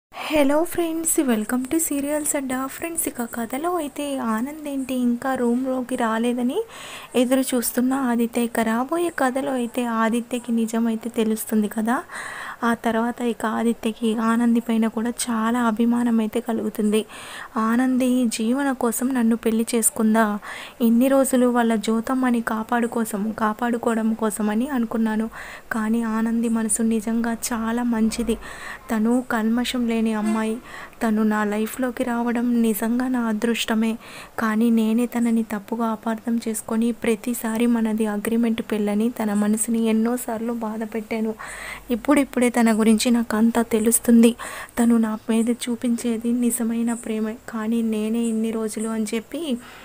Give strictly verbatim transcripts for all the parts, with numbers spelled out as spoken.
Hello friends, welcome to serials అడ్డా. Friends, ఇక కథలో అయితే ఆనంద్ ఏంటి ఇంకా రూమ్లోకి రాలేదని ఎదురు చూస్తున్న ఆదిత్య, ఇక రాబోయే కథలో అయితే ఆదిత్యకి నిజమైతే తెలుస్తుంది కదా. ఆ తర్వాత ఇక ఆదిత్యకి ఆనంది పైన కూడా చాలా అభిమానం అయితే కలుగుతుంది. ఆనంది జీవన కోసం నన్ను పెళ్లి చేసుకుందా, ఇన్ని రోజులు వాళ్ళ జ్యోతమ్మని కాపాడు కోసం కాపాడుకోవడం కోసమని అనుకున్నాను. కానీ ఆనంది మనసు నిజంగా చాలా మంచిది. తను కల్మషం లేని అమ్మాయి. తను నా లైఫ్లోకి రావడం నిజంగా నా అదృష్టమే. కానీ నేనే తనని తప్పుగా అపార్థం చేసుకొని ప్రతిసారి మనది అగ్రిమెంట్ పెళ్ళని తన మనసుని ఎన్నోసార్లు బాధ పెట్టాను. ఇప్పుడిప్పుడే తన గురించి నాకు అంతా తెలుస్తుంది. తను నా మీద చూపించేది నిజమైన ప్రేమే. కానీ నేనే ఇన్ని రోజులు అని చెప్పి,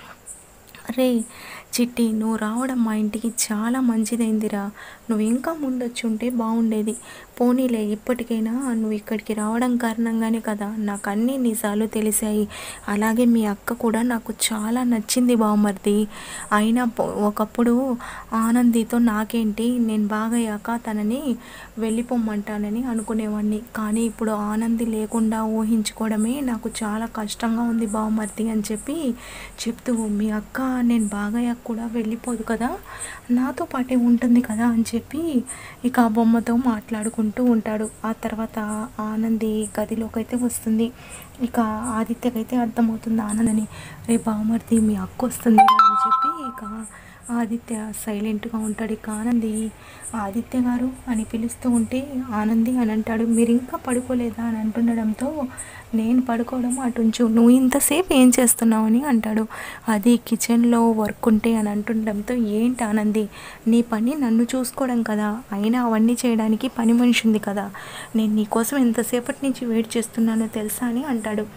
రే చిట్టి, నువ్వు రావడం మా ఇంటికి చాలా మంచిదైందిరా. నువ్వు ఇంకా ముందొచ్చి ఉంటే బాగుండేది. పోనీలే, ఇప్పటికైనా నువ్వు ఇక్కడికి రావడం కారణంగానే కదా నాకు అన్ని నిజాలు తెలిసాయి. అలాగే మీ అక్క కూడా నాకు చాలా నచ్చింది బావమరిది. అయినా ఒకప్పుడు ఆనందితో నాకేంటి, నేను బాగయ్యాక తనని వెళ్ళిపోమ్మంటానని అనుకునేవాడిని. కానీ ఇప్పుడు ఆనంది లేకుండా ఊహించుకోవడమే నాకు చాలా కష్టంగా ఉంది బావమరిది అని చెప్పి చెప్తూ, మీ అక్క నేను బాగయ్యాక కూడా వెళ్ళిపోదు కదా, నాతో పాటే ఉంటుంది కదా అని చెప్పి ఇక ఆ బొమ్మతో మాట్లాడుకుంటూ ఉంటాడు. ఆ తర్వాత ఆనంది గదిలోకి అయితే వస్తుంది. ఇక ఆదిత్యకైతే అర్థమవుతుంది ఆనందని. రే బావమరిది, మీ అక్క వస్తుంది అని చెప్పి ఇక ఆదిత్య సైలెంట్గా ఉంటాడు. ఇక ఆనంది ఆదిత్య గారు అని పిలుస్తూ ఉంటే ఆనంది అని అంటాడు. మీరు ఇంకా పడుకోలేదా అని అంటుండడంతో, నేను పడుకోవడం అటుంచు, నువ్వు ఇంతసేపు ఏం చేస్తున్నావు అని అంటాడు. అది కిచెన్లో వర్క్ ఉంటే అని అంటుండడంతో, ఏంటి ఆనంది, నీ పని నన్ను చూసుకోవడం కదా, అయినా అవన్నీ చేయడానికి పని మనిషి ఉంది కదా, నేను నీకోసం ఎంతసేపటి నుంచి వెయిట్ చేస్తున్నానో తెలుసా అని అంటాడు.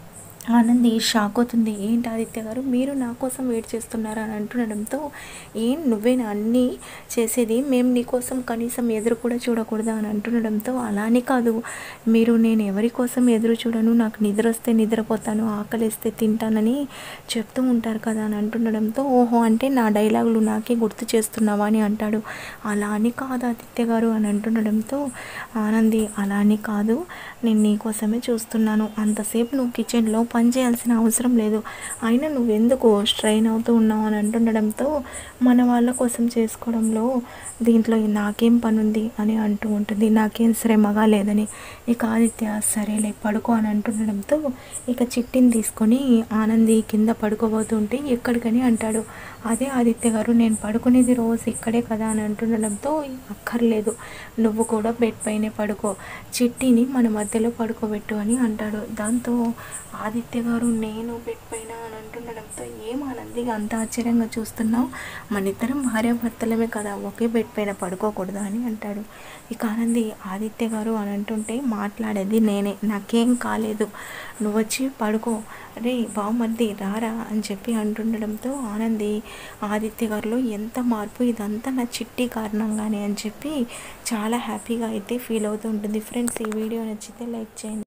ఆనంది షాక్ అవుతుంది. ఏంటి ఆదిత్య గారు, మీరు నా కోసం వెయిట్ చేస్తున్నారా అని అంటుండడంతో, ఏం నువ్వేనా అన్నీ చేసేది, మేము నీకోసం కనీసం ఎదురు కూడా చూడకూడదా అని అంటుండడంతో, అలానే కాదు, మీరు నేను ఎవరి కోసం ఎదురు చూడను, నాకు నిద్ర వస్తే నిద్రపోతాను, ఆకలిస్తే తింటానని చెప్తూ ఉంటారు కదా అని అంటుండడంతో, ఓహో అంటే నా డైలాగులు నాకే గుర్తు చేస్తున్నావా అని అంటాడు. అలా అని కాదు ఆదిత్య గారు అని అంటుండడంతో, ఆనంది అలా అని కాదు, నేను నీకోసమే చూస్తున్నాను, అంతసేపు నువ్వు కిచెన్లో పని చేయాల్సిన అవసరం లేదు, అయినా నువ్వెందుకు స్ట్రెయిన్ అవుతూ ఉన్నావు అని అంటుండడంతో, మన వాళ్ళ కోసం చేసుకోవడంలో దీంట్లో నాకేం పని ఉంది అని అంటూ ఉంటుంది. నాకేం శ్రమగా లేదని. ఇక ఆదిత్య సరేలే పడుకో అని అంటుండడంతో, ఇక చిట్టిని తీసుకొని ఆనంది కింద పడుకోబోతుంటే ఎక్కడికని అంటాడు. అదే ఆదిత్య గారు, నేను పడుకునేది రోజు ఇక్కడే కదా అని అంటుండడంతో, అక్కర్లేదు, నువ్వు కూడా బెడ్ పైనే పడుకో, చిట్టిని మన మధ్యలో పడుకోబెట్టు అని అంటాడు. దాంతో ఆదిత్య గారు, నేను బెడ్ పైన అని అంటుండడంతో, ఏం ఆనంది అంత ఆశ్చర్యంగా చూస్తున్నావు, మన ఇద్దరం భార్యాభర్తలమే కదా, ఒకే బెడ్ పైన పడుకోకూడదా అని అంటాడు. ఇక ఆనంది, ఆదిత్య గారు అని అంటుంటే, మాట్లాడేది నేనే, నాకేం కాలేదు, నువ్వు వచ్చి పడుకో, రే బావమరిది రారా అని చెప్పి అంటుండడంతో, ఆనంది ఆదిత్య గారిలో ఎంత మార్పు, ఇదంతా నా చిట్టి కారణంగానే అని చెప్పి చాలా హ్యాపీగా అయితే ఫీల్ అవుతూ ఉంటుంది. ఫ్రెండ్స్, ఈ వీడియో నచ్చితే లైక్ చేయండి.